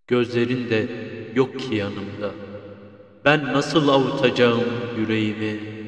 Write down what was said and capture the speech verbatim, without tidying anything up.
Gözlerin de yok ki yanımda. Ben nasıl avutacağım yüreğimi?